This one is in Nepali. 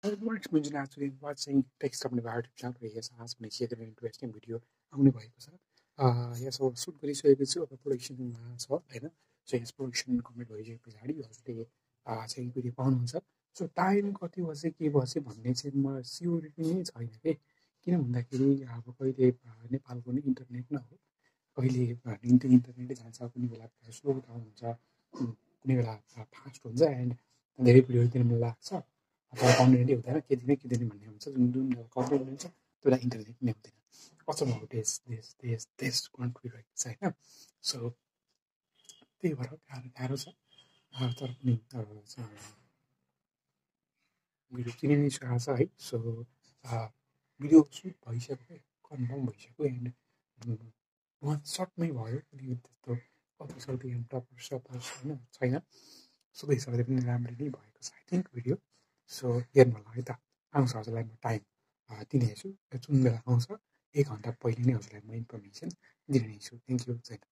It works means actually watching text अपने बाहिर टिप्छ र यस आज पनि सेयर गरेर इन्ट्रेस्टिङ भिडियो आउने भएको छ यस अब सुट गरिसकेको छु अब प्रोडक्सनमा छ हैन सो यस प्रोडक्सन कम्प्लिट भइसके पछाडि हजुरले चाहिँ भिडियो पाउनुहुन्छ सो टाइम कति बजे के बजे भन्ने चाहिँ मलाई स्योरिटी नै छैन के किन भन्दाखेरि अब कहिले नेपालको नि इन्टरनेट न हो कहिले इन्टरनेटै जान्छ कुनै बेला स्लो डाउन हुन्छ कुनै बेला फास्ट हुन्छ एन्ड धेरै भिडियो दिन लाग्छ अथवा कन्टेन्टै हुँदैन के दिने भन्ने हुन्छ जुन जुन कन्टेन्ट हुन्छ त्यो बेला इन्टरनेट नै हुँदैन अचम्मको देश कन्ट्री रहेको छ होइन सो त्यही भएर गाह्रो छ तर पनि भिडियो चिने नै छु आज है सो भिडियो सुट भइसक्यो कन्फर्म भइसक्यो एन्ड वान सर्टमै भयो अलिकति त्यस्तो अल्छी टपर होइन छैन सो त्यही हिसाबले पनि राम्ररी नै भएको छ आई थिङ्क भिडियो सो हेर्नु होला है त आउँछ हजुरलाई म टाइम दिनेछु जुन बेला आउँछ 1 घन्टा पहिले नै हजुरलाई म इन्फर्मेसन दिने छु थ्याङ्क यू